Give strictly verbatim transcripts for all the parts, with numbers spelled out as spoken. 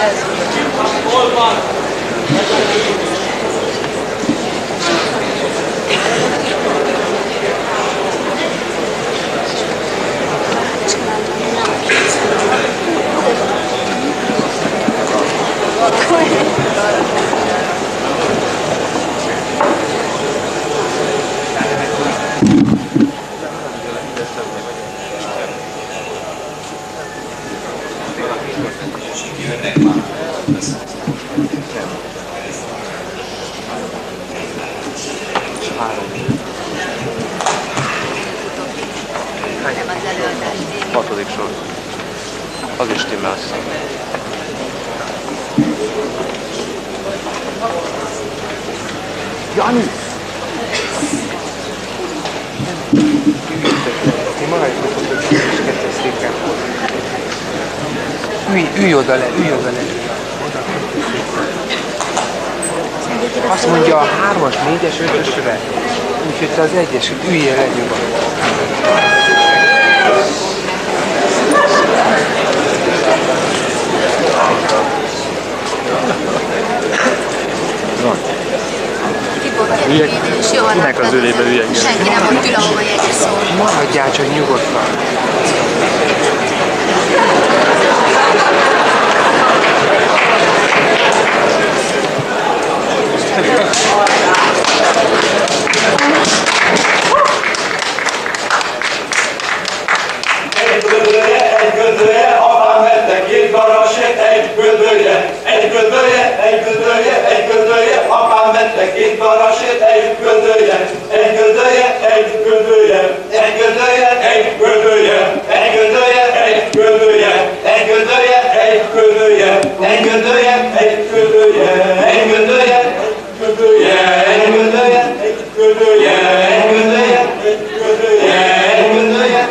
Hol van? Hatodik sor. Az is stimmel. Jani! Ti maradjatok ott, hogy kis kettőszéken. Ülj, ülj oda le, ülj oda le. Oda. Azt mondja a hármas, négyes, ötösre. Úgyhogy te az egyes, üljél le nyugodtan. Kinek az ölébe üljek? Senki nem ott ül, ahova jegyre szól. Maradjál csak nyugodtan. Egy gödölje, egy gödölje, apám vette két garasét, egy gödölje, egy gödölje, egy gödölje, egy gödölje, apám vette két garasét, egy gödölje, egy gödölje, egy gödölje, egy gödölje, egy gödölje, egy gödölje, egy gödölje, egy gödölje, egy gödölje, egy gödölje, egy gödölje, egy gödölje, egy gödölje, egy gödölje, egy gödölje, egy gödölje, egy gödölje, egy gödölje,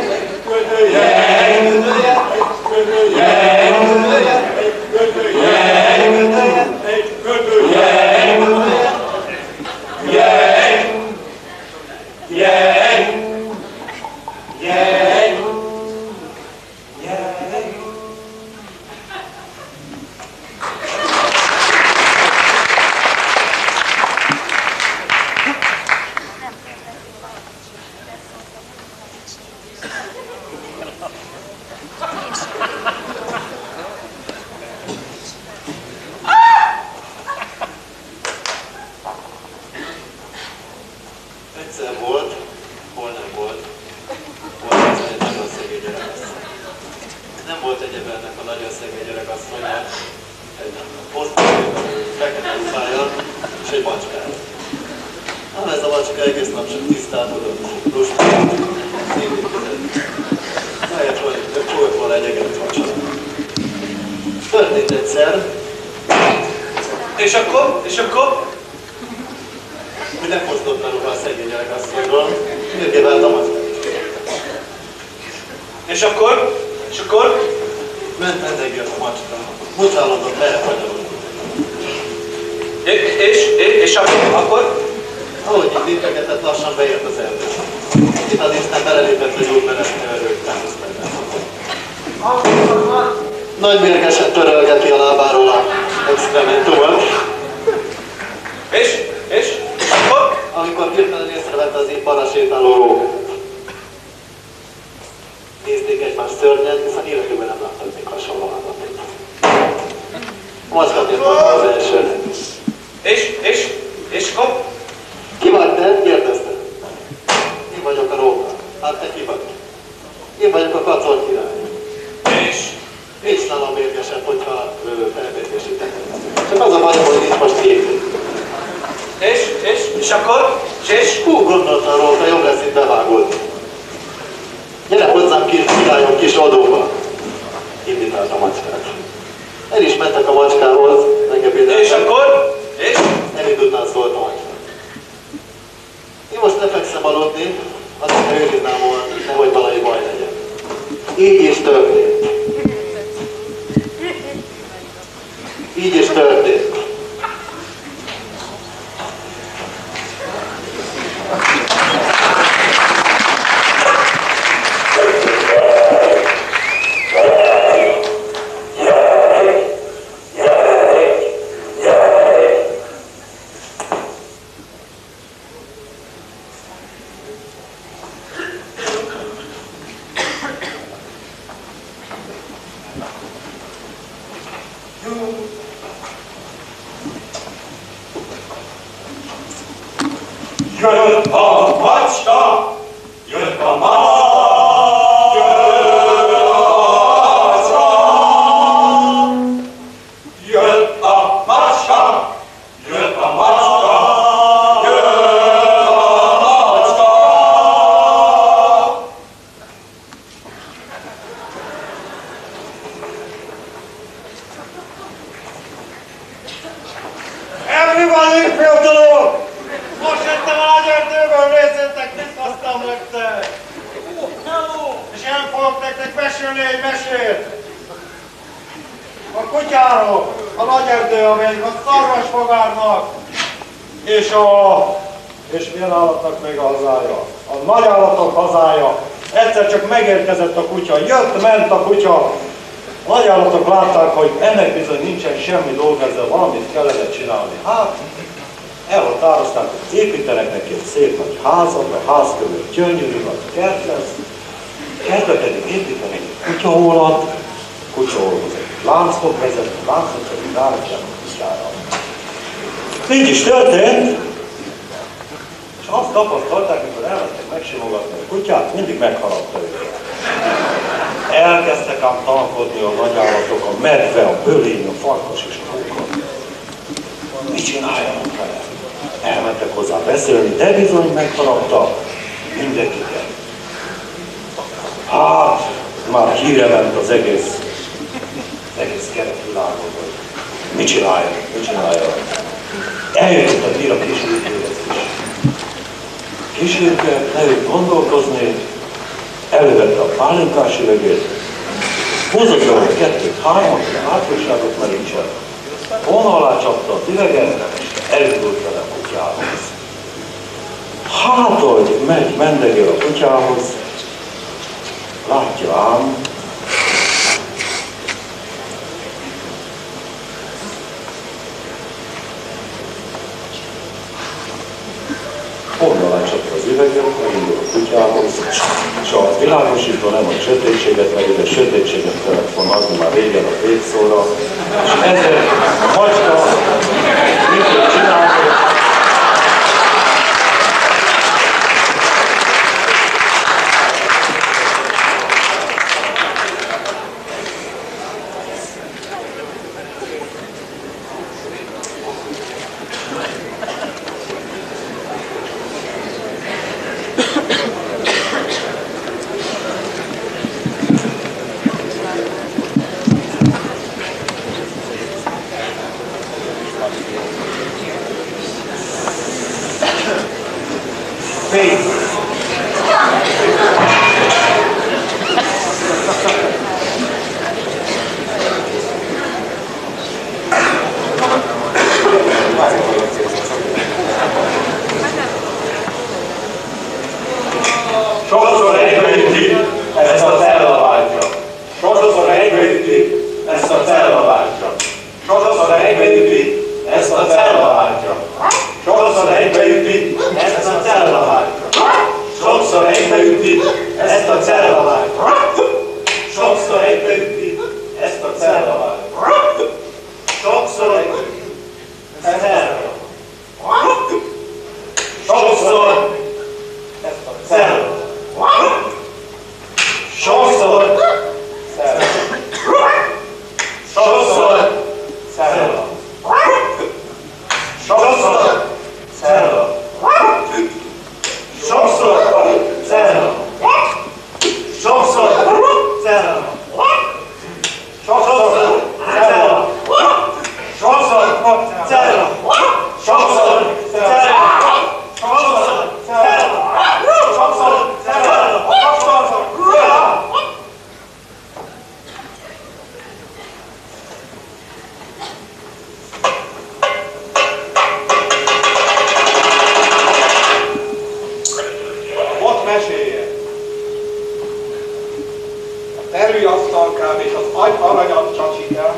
Egyszer volt, hol nem volt, volt az egy nagyon szegény öregasszony. Nem volt egyebernek a nagyon szegény öregasszonya, egy posztolóban fekete szájjal és egy macskája. Ám ez a macska egész nap csak tisztálkodott, lustálkodott, szépítkezett. Száját volt volna egy egetű vacsora. Történt egyszer, és akkor, és akkor, hogy lefosztott a ruha a szegény öregasszonyról, mérgé vált a macskát. És akkor, és akkor, ment vendegért a macska, mucálódott lerefagyalott. És, és, és akkor, akkor? Ahogy itt léptegetett, lassan beért az erdő. Itt az Isten belelépett egy útmenetnél örök támasztányát. Nagy mérgesen törölgeti a lábáról a exkrementumot. És? És? És akkor? Amikor hirtelen észrevette az épp arra sétáló rókát. Nézték egymást szörnyen, hiszen életükben nem láttak még hasonló állatot. A macska tért maga az elsőnek. És? És? És akkor? Ki vagy te? Kérdezte. Én vagyok a róka. Hát te ki vagy? Én vagyok a kacor király. És? Nincs nálam mérgesebb, hogyha felvetésítek. Csak az a baj, hogy nincs most jég. És? És? És akkor? És? És? Hú, gondoltam róla, jobb lesz itt bevágódni. Gyere hozzám kis királyom kis adóba. Invitált a macskát. El is mentek a macskához, megebédeltek. És akkor? És? Elindultán szólt a macskát. Én most lefekszem aludni, azt kell őriznám volna, nehogy valami baj legyen. Így is történt. Így is történt. Jött a macska, jött a macska, jött a macska, jött a macska, jött a macska. Everybody fiatalok! Most jöttem a Nagyerdőből, nézzétek, mit hoztam nektek! És én fogok nektek mesélni egy mesét! A kutyáról, a Nagyerdő, amelyik a szarvasfogárnak, és a... és milyen állatnak még a hazája? A nagy állatok hazája. Egyszer csak megérkezett a kutya, jött, ment a kutya. A nagy állatok látták, hogy ennek bizony nincsen semmi dolga, ezzel valamit kellene csinálni. Hát, elhatározták, hogy építenek neki egy szép nagy házat, a ház körül gyönyörű nagy kert lesz, kertbe pedig építenek egy kutyahólat, kutyahólathoz egy lánc fog vezetni, a láncot pedig rárakják a kutyára. Így is történt, és azt tapasztalták, amikor elmentek megsimogatni a kutyát, mindig meghaladta őket. Elkezdtek ám tankodni a nagy állatok, a medve, a bölény, a farkas és a róka. Mit csináljanak vele? Elmentek hozzá beszélni, de bizony megharapta mindenkiket. Hát, már híre ment az egész, az egész keretvilágon, hogy mit csináljanak, mit csináljanak. Eljutott a hír a kisülkéhez is. Kisülke leült gondolkozni, elővette a pálinkás üvegét, húzott vele kettőt, hármat, a hátrúságot merítsen, volna alá csapta az üveget, és elindult vele a kutyához. Hát, hogy megy, mendegél a kutyához, látja ám, volna alá csapta az üveget, megindul a kutyához, és a világosító nem a sötétséget, mert ide sötétséget kellett volna adni már régen a végszóra, és ezért a macska mit tud csinálni? Sokszor egybeütik ezt a tellavátja. Sokszor egybeütik ezt a tellavátja. Sokszor egybeütik ezt a tellavátja. Sokszor egybeütik ezt a tellavátja. Sokszor egybeütik ezt a tellavátja. Sokszor egybeütik ezt a tellavátja. Sokszor egybeütik ezt a tellavátja. Sokszor ezt a tellavátja. Sokszor szerelem. Sokszor szerelem. Sokszor szerelem. Sokszor szerelem. Sokszor szerelem. Sokszor szerelem. Sokszor szerelem. Sokszor szerelem. Sokszor szerelem. Sokszor szerelem. Ott mesélje. A terülyasztalkám és az agy aranyat csacsikám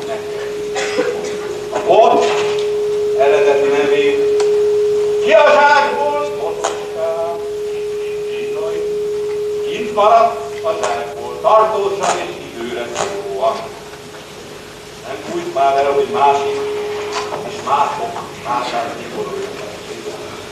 a bot eredeti nevét ki a zsákból, bocskám, bizony, kint maradt a zsákból, tartósan és időre szólóan. Nem úgy már vele, hogy másik, és mások, mását kiboruljon.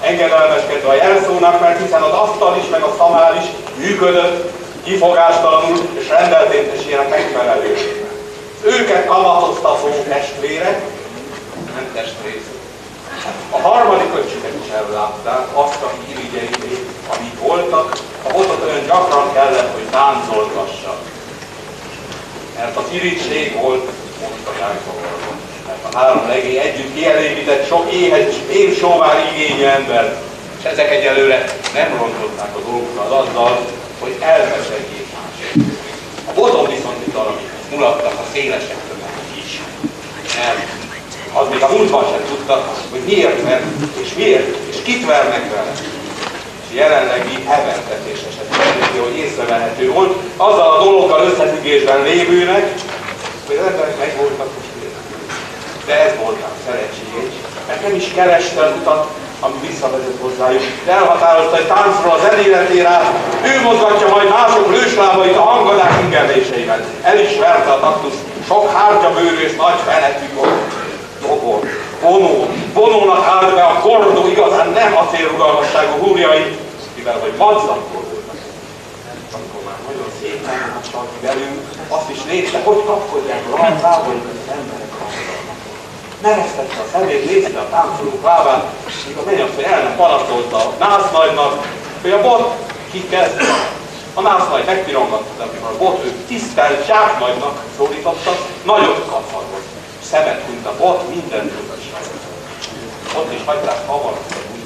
engedelmeskedve a jelszónak, mert hiszen az asztal is, meg a szamár is működött, kifogástalanul és rendeltésének megfelelően. Őket kamatoztató testvérek, nem testrész. A harmadik öccsüket is ellátták, azt a irigyeit, amik voltak, a botot olyan gyakran kellett, hogy táncolgassak. Mert az irigység volt mostolyákban. Mert a három legény együtt kielégített sok éhes és évsóvár igényű ember, és ezek egyelőre nem rontották a dolgokat azzal, hogy elmeseljék másik. A boton viszont itt valamit mulattak a szélesek tömeg is. Nem. Az még a múltban sem tudta, hogy miért ment, és miért, és kit vernek vele. És jelenlegi hevertetés esetben, hogy észrevehető volt, azzal a dologgal összefüggésben lévőnek, hogy az emberek meg voltak most de ez volt a szerencséjét, mert nem is kereste az utat, ami visszavezet hozzájuk, de elhatározta, hogy táncról az eléletér át, ő mozgatja majd mások lőslábait a hangadás ingerléseiben. El is verte a taktus, sok hártyabőrű és nagy fenetű dobor. Vonó, vonónak állt be a kordó igazán nem acélrugalmasságú húrjai, mivel hogy madzakból voltak. Amikor már nagyon szépen adtak belül, azt is nézte, hogy kapkodják rá, távolítani az emberek hangadalmat. Meresztette a szemét, nézte a táncolók lábát, míg a mennyasszony el nem panaszolta a násznagynak, hogy a bot kikezd. A násznagy megpirongatta, amikor a bot őt tisztelt zsáknagynak szólította, nagyot kaphatott. Szemet hunyt a bot minden tudatságot. Ott is hagyták hamarosan úgy.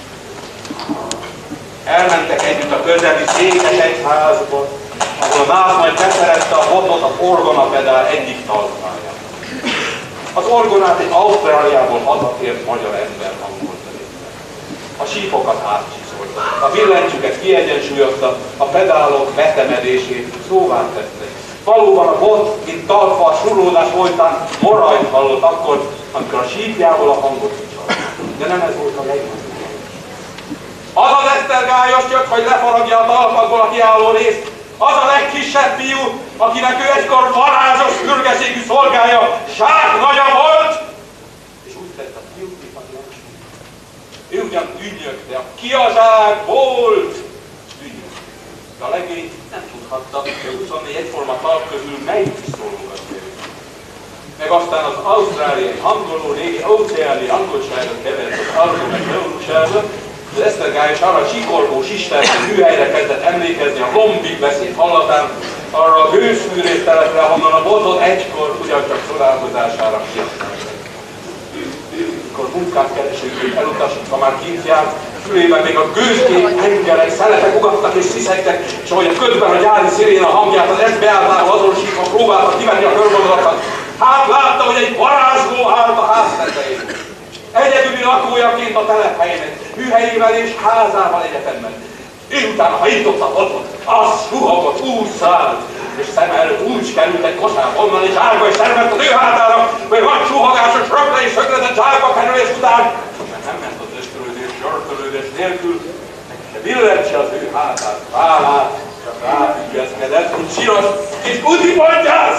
Elmentek együtt a közeli székes egyházba, ahol a násznagy beszerette a botot a orgonapedál egyik talpáján. Az orgonát egy Ausztráliából hazatért magyar ember hangolta létre. A sípokat átcsiszolta, a billentyűket kiegyensúlyozta, a pedálok betemedését szóvá tette. Valóban a bot, mint talpfa a surlódás folytán morajt hallott akkor, amikor a sípjából a hangot kicsalt. De nem ez volt a legnagyobb. Az az esztergályos jött, hogy lefaragja a talpakból a kiálló részt, az a legkisebb fiú, akinek ő egykor varázsos fürgeségű szolgája, zsáknagya volt, és úgy tett a fiú, aki ő ugyan ügynök, de a ki a zsák volt ügynök. De a legény nem tudhatta, hogy a huszonnégy egyforma talp közül melyik is szólógatja őt. Meg aztán az ausztráliai hangoló régi óceáni angolságot kevert az arról meg neurúsága, az esztergályos arra a csikorgós istenű műhelyre kezdett emlékezni a lombik beszéd hallatán, arra a gőzfűrés telepre, ahonnan a botot egykor ugyancsak szolgálkozására kiadták. Mikor munkát keresőként elutasítva már kint járt, fülében még a gőzkék, hengerek, szeletek ugattak és sziszegtek, és ahogy a ködben a gyári sziréna hangját az es bé által azonosítva próbálta kivenni a körvonalakat, hát látta, hogy egy varázsló állt a ház tetején. Egyedüli lakójaként a telephelyének, műhelyével és házával egyetemben. Ő utána hajította a botot, az suhogott, úgy szállt, és szem előtt úgy került egy kosár onnan, és árga és szervett az ő hátára, hogy nagy suhogásos rögre és sögletett zsákba kerülés után, mert nem ment az ösztörődés, zsörtölődés nélkül, se billentse az ő hátát, vállát, csak ráfüggeszkedett, hogy síros és udibondjász!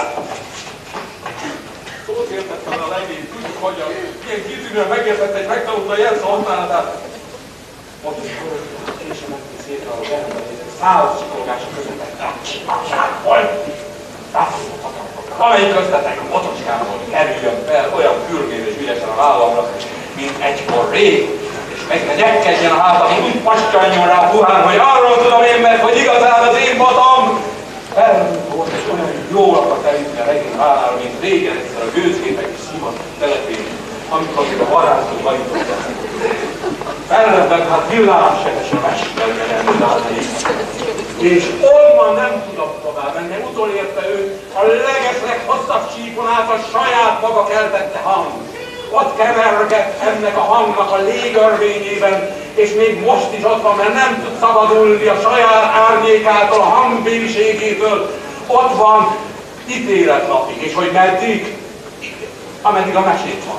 Szót értett fel a legény, tudjuk, hogy a ilyen kitűnően megértett egy megtanulta a jelszó használatát. Most is korottuk, és a megti szétre a berendezések száz csikorgása közöttek, nem csikorság volt. Amelyik köztetek a botocskámból kerüljön fel olyan fürgén és ügyesen a vállamra, mint egykor rég, és meg ne nyekkedjen a hátam, hogy úgy pastyanyul rá a puhán, hogy arról tudom én meg, hogy igazán az én botom. Felnőtt volt, és olyan jól akart elütni a regény vállára, mint régen egyszer a gőzgépek és szivat telepén, amikor még a varázsló hajtottak. Felrebbent, hát villámseges a mesterben elmondálni. És onnan nem tudott tovább menni, utolérte ő a legesleghosszabb csíkon át a saját maga keltette hang. Ott kevergett ennek a hangnak a légörvényében, és még most is ott van, mert nem tud szabadulni a saját árnyékától, a hangbéliségétől. Ott van ítéletnapig, és hogy meddig? Ameddig a mesét van.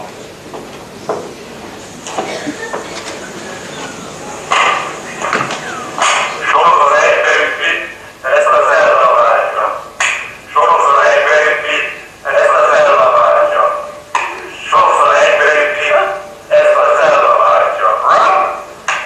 Sokszor egybeütni ezt az elvárásra. Sokszor egybeütni ezt az elvárásra. Sokszor egybeütni ezt az elvárásra. Run!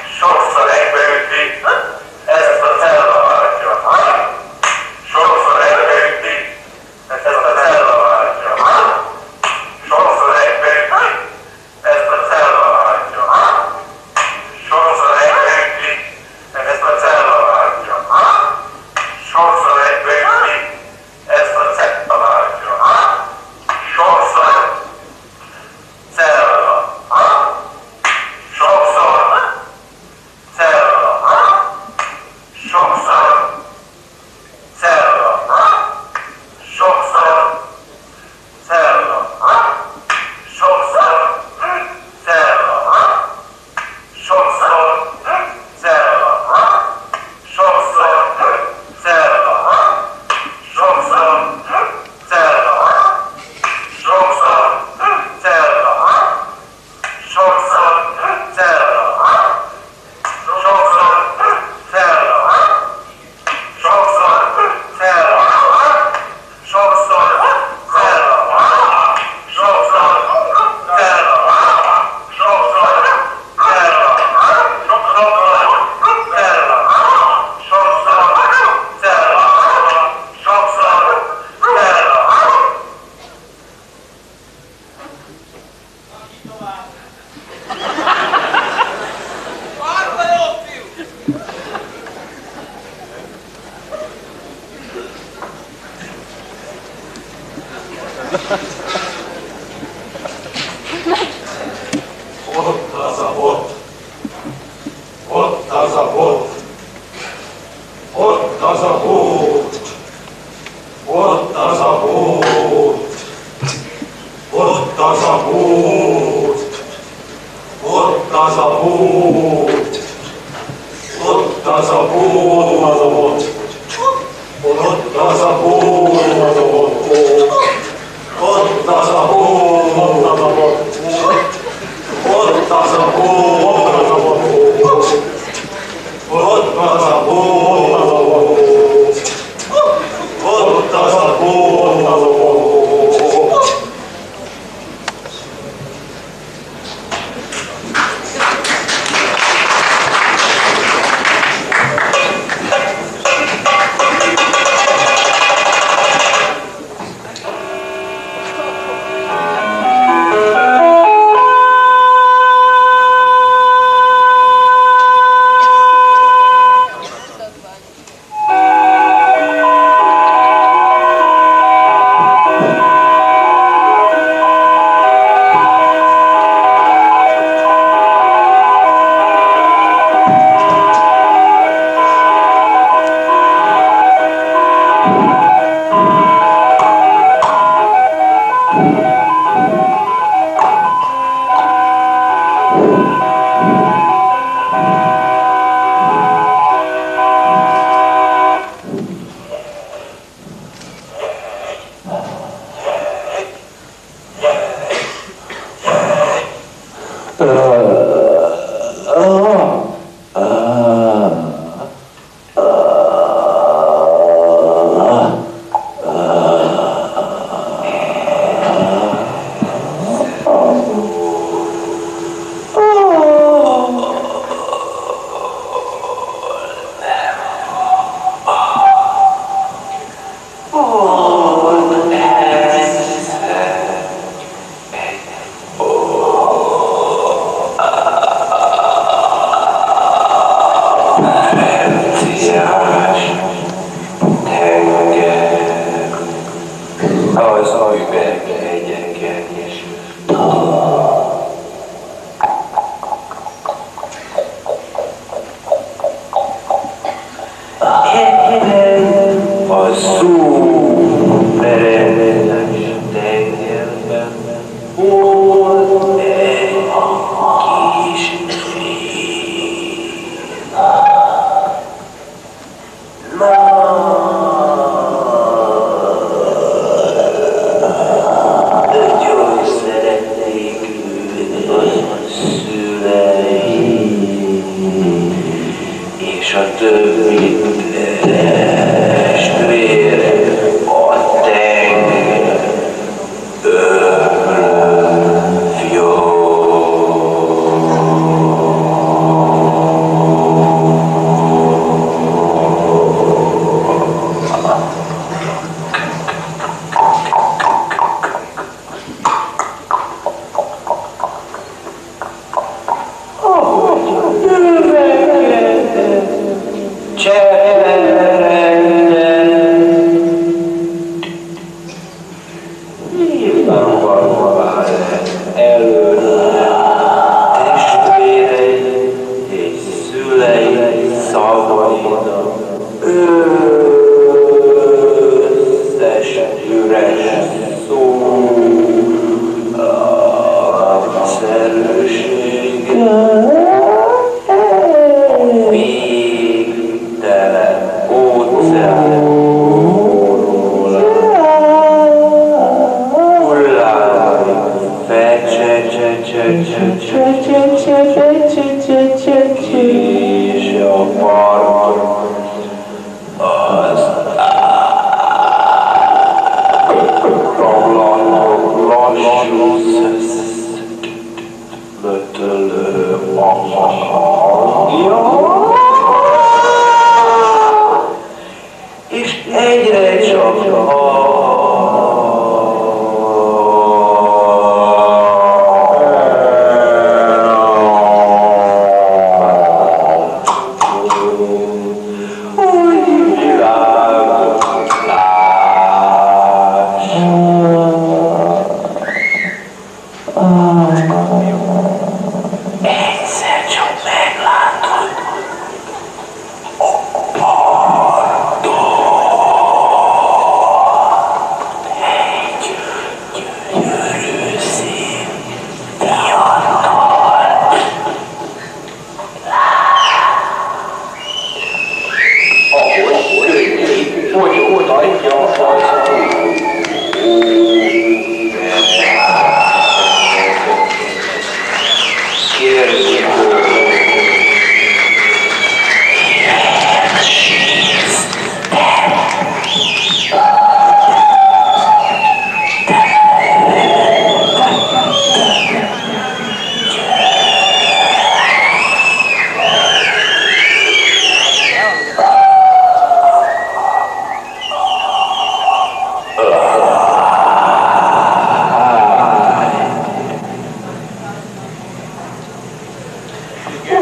bót, ott az a bót, az a bót, ott az a bót, az a bót, ott az a bót, az a bót, ott az a bót, az a bót, ott az a bót, az a bót, ott az a bót, az a bót. Cseh!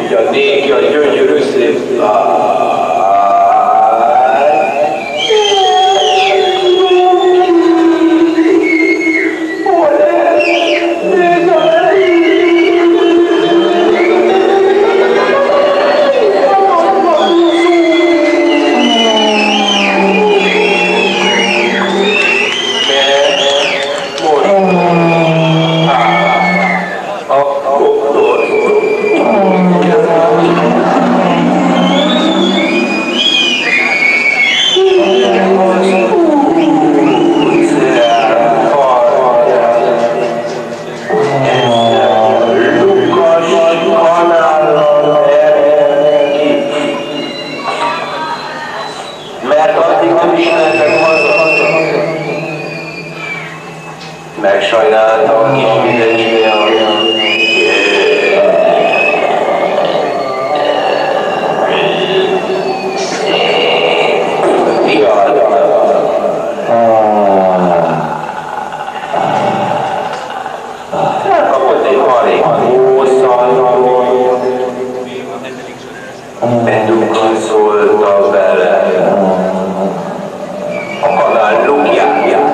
tudja, néki a gyönyörű szép lány. Megsajnálta a kis vizecske a kapott egy marék hószal, bendukkal szólta bele a kanál lukjáját.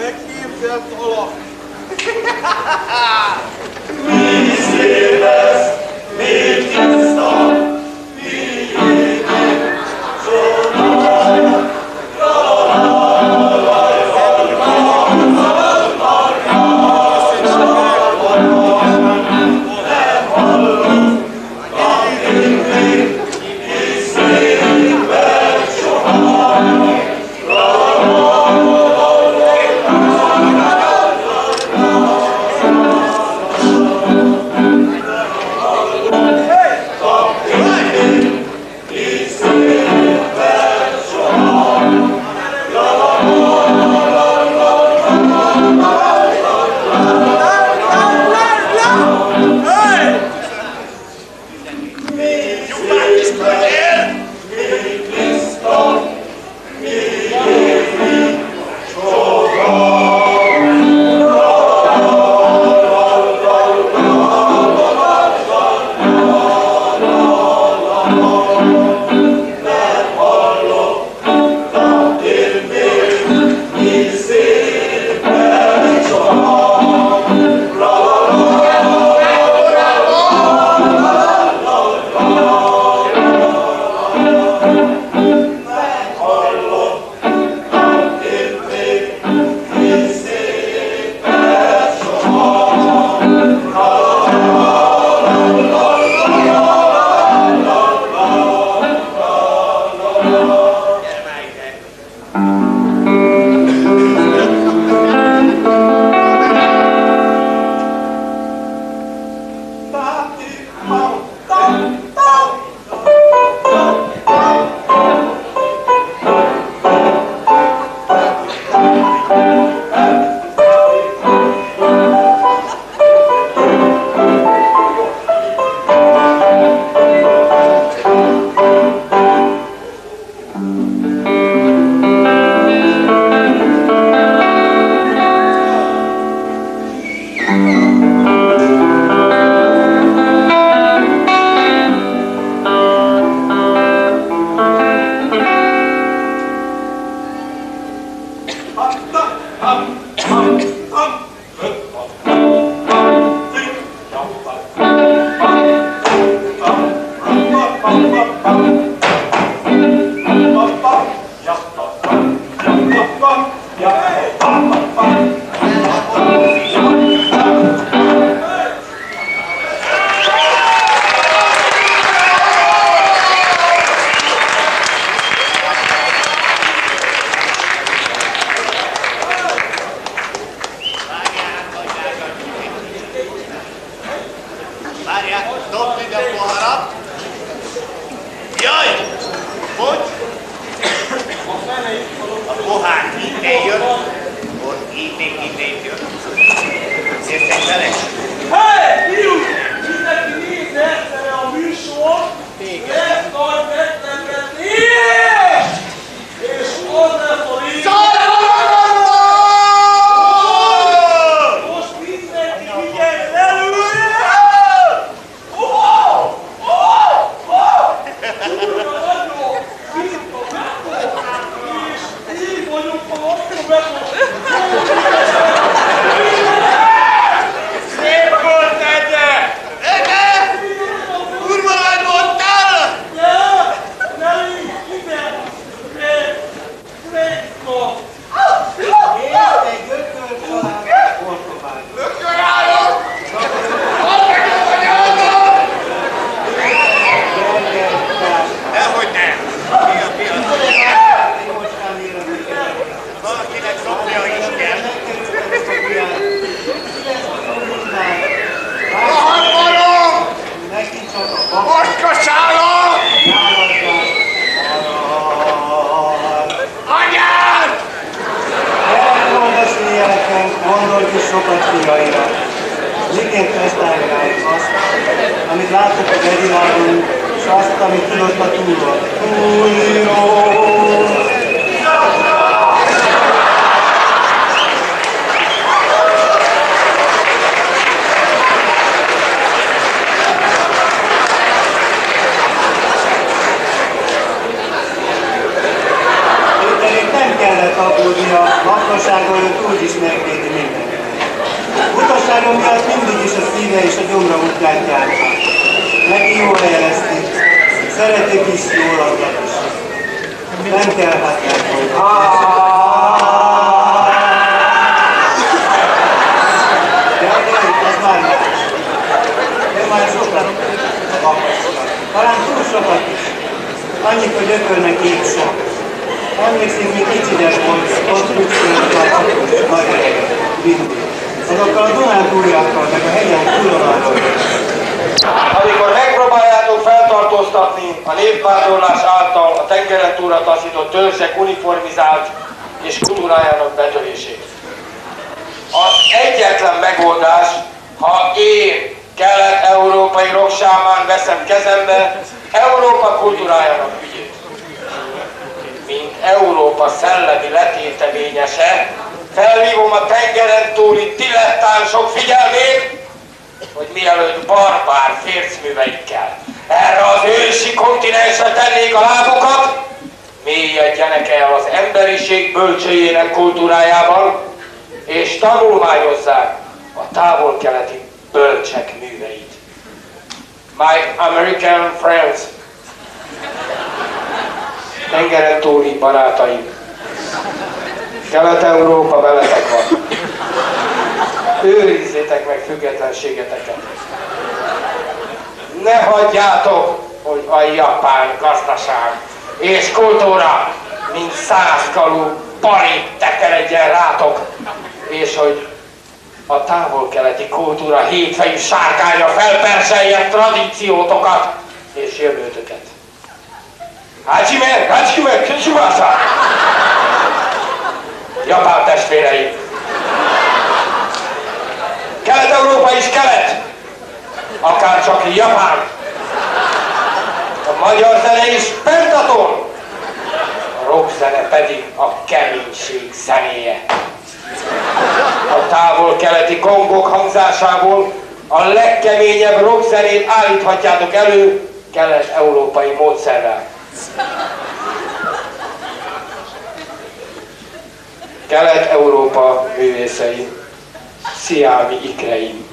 Megképzelt alak! Mi szép lesz, mi tiszta, mi égi, csodál, aggódnia, Aprósággal őt úgyis megvédi mindenki. Utasságon miatt mindig is a szíve és a gyomra útját járta. Neki jól érezti, szeretik is, jól adják is. Nem kell hát elfolyni. Gyere, ez már más. De már sokat kapasztnak. Talán túl sokat is. Annyit, hogy ökölnek épp sok. Emlékszik, mi kicsides volt, ott bükszöltük a csapos, nagy eleget, mindig. Azokkal a Dunántúliakkal, meg a hegyen túloldalról. Amikor megpróbáljátok feltartóztatni a népvándorlás által a tengeren túlra taszított törzsek uniformizált és kultúrájának betörését. Az egyetlen megoldás, ha én kelet-európai rocksámán veszem kezembe Európa kultúrájának ügyét. Mint Európa szellemi letéteményese, felhívom a tengeren túli dilettánsok figyelmét, hogy mielőtt barbár fércműveikkel erre az ősi kontinensre tennék a lábukat, mélyedjenek el az emberiség bölcsőjének kultúrájában, és tanulmányozzák a távol-keleti bölcsek műveit. My American friends, tengeren túli barátaim, Kelet-Európa veletek van. Őrizzétek meg függetlenségeteket. Ne hagyjátok, hogy a japán gazdaság és kultúra, mint százkalú pari tekeredjen rátok, és hogy a távol-keleti kultúra hétfejű sárkánya felperselje tradíciótokat és jövőtöket. Hajime, hajime, kicsimásá! Japán testvéreim! Kelet-Európa is kelet! Akár csak Japán! A magyar zene is pentaton! A rockzene pedig a keménység zenéje. A távol-keleti gongok hangzásából a legkeményebb rockzenét állíthatjátok elő kelet-európai módszerrel. Kelet-Európa művészei, sziámi ikreim.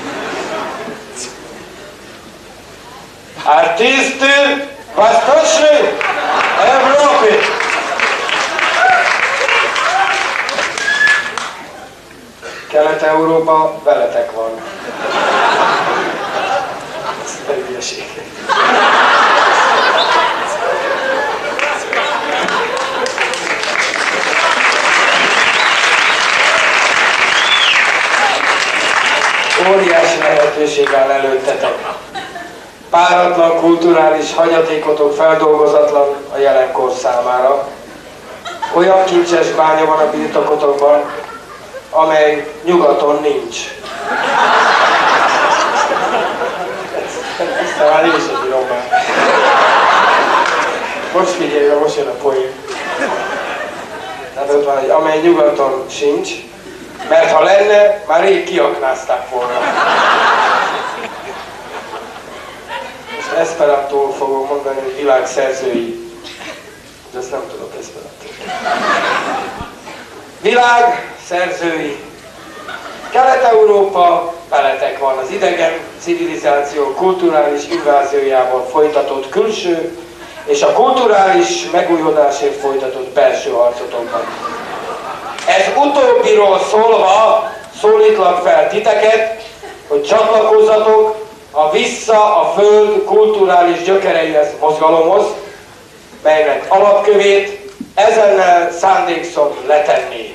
Artisty Восточной Европы. Kelet-Európa veletek van. Ez egy hülyeség. Óriási lehetőség áll előttetek. Páratlan kulturális hagyatékotok feldolgozatlan a jelenkor számára. Olyan kincses bánya van a birtokotokban, amely nyugaton nincs. Ezt már én is egy írom már. Most figyelj, most jön a poén. Tehát ott van, hogy amely nyugaton sincs, mert ha lenne, már rég kiaknázták volna. Most esperantóul fogom mondani, hogy világ szerzői. De ezt nem tudok esperantóul. Világ szerzői. Kelet-Európa veletek van az idegen civilizáció kulturális inváziójával folytatott külső és a kulturális megújulásért folytatott belső harcotokban. Ez utóbbiról szólva szólítlak fel titeket, hogy csatlakozzatok a Vissza a Föld kulturális gyökereihez mozgalomhoz, melynek alapkövét ezennel szándékszom letenni.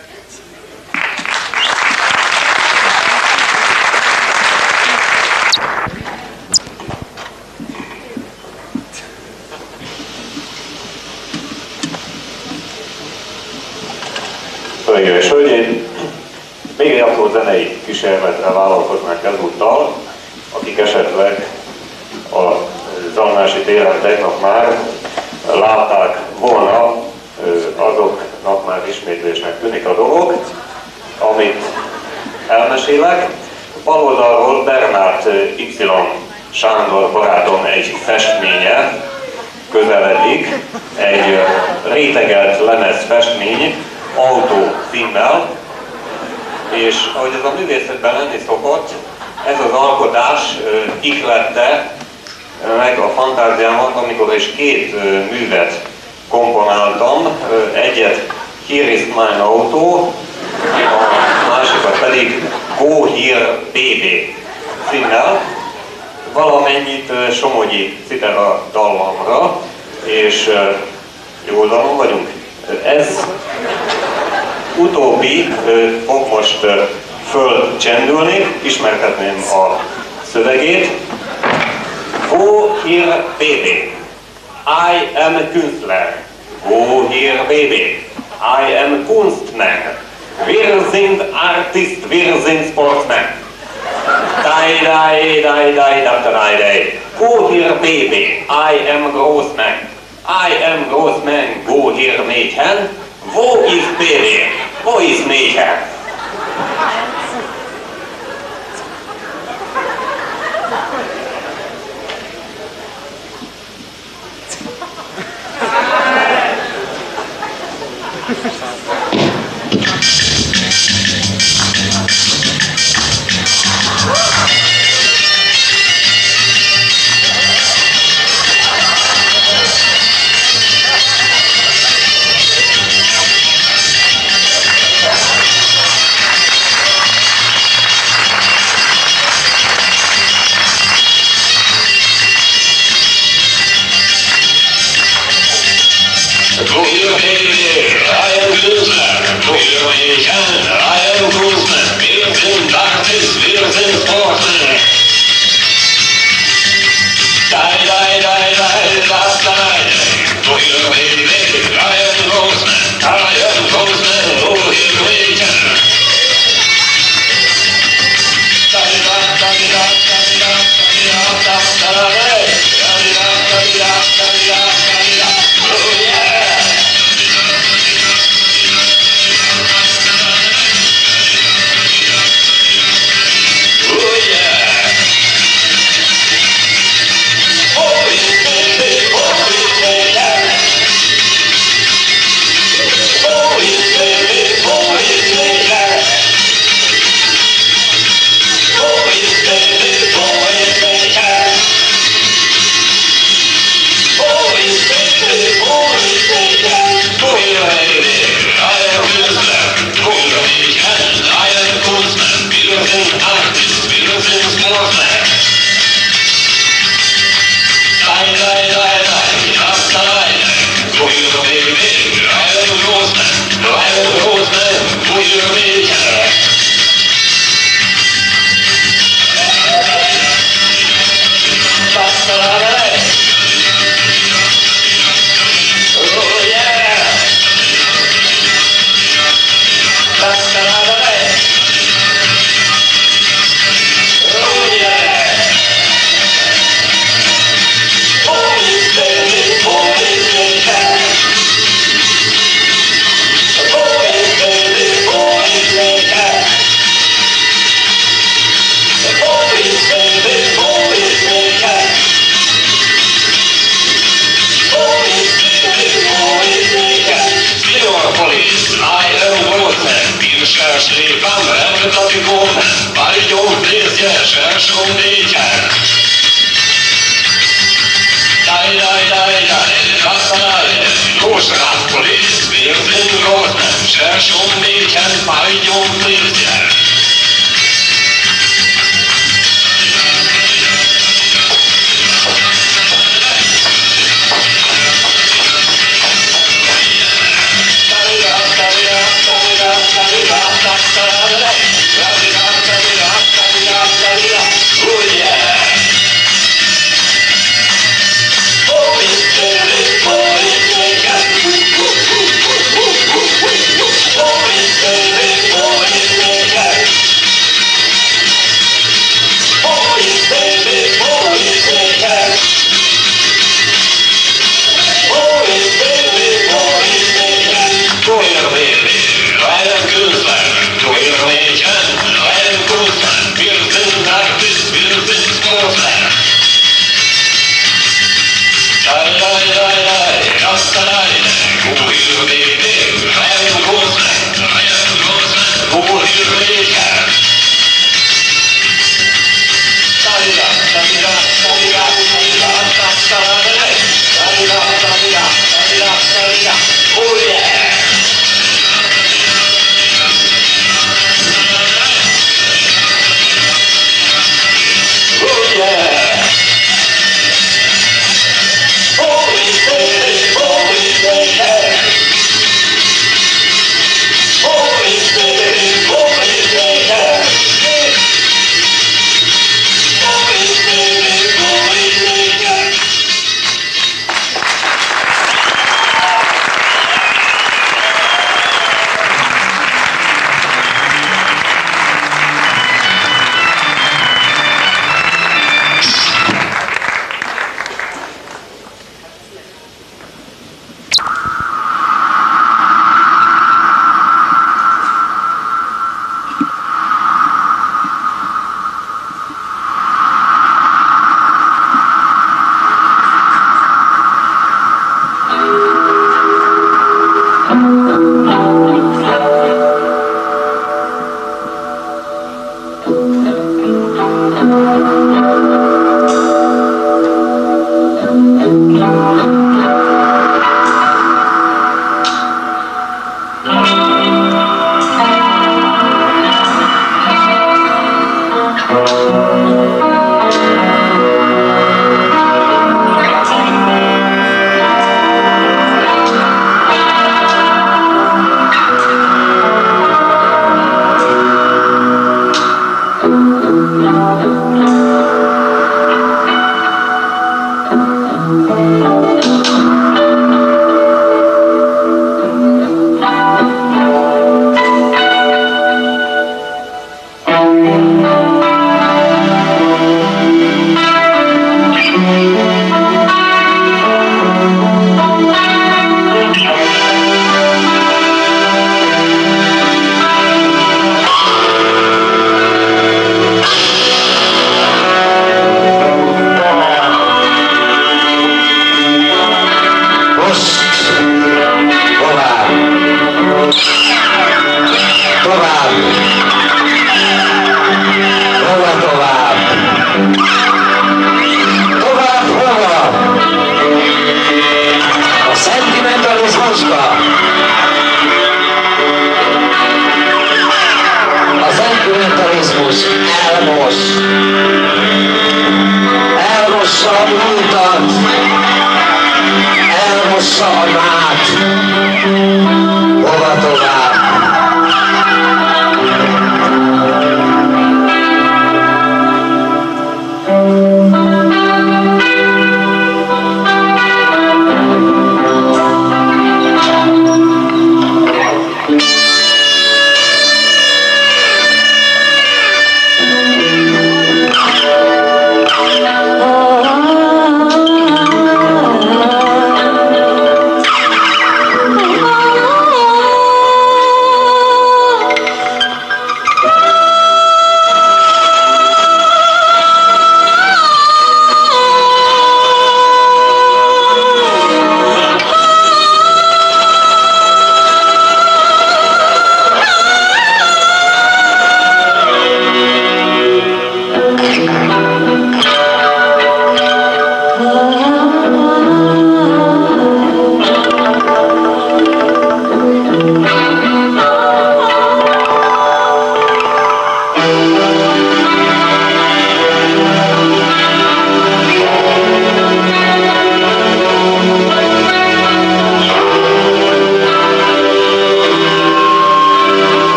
Hölgyeim és hölgyeim, még egy apró zenei kísérletre vállalkoznánk ezúttal, akik esetleg a Zalmási téren tegnap már látták volna, azoknak már ismétlésnek tűnik a dolog, amit elmesélek. Bal oldalról Bernát Y. Sándor barátom egy festménye közeledik, egy rétegelt lemez festmény, autó címmel, és ahogy ez a művészetben lenni szokott, ez az alkotás ihlette meg a fantáziámat, amikor is két művet komponáltam, egyet Here is mine auto, a másikat pedig Go Here Baby címmel, valamennyit Somogyi Citera dallamra, és jó oldalon vagyunk. Ez utóbbi fog most fölcsendülni, ismertetném a szövegét. Go here baby, I am Künstler. Go here baby, I am Kunstmann. Wir sind Artist, wir sind Sportsman. Die, die, die, die, die, die. Go here baby, I am Großmann. I am Großmann, go here Mädchen. Wo ist Baby? Wo ist Mädchen? Polis, wir sind Großmann, Schersch und Mädchen, bei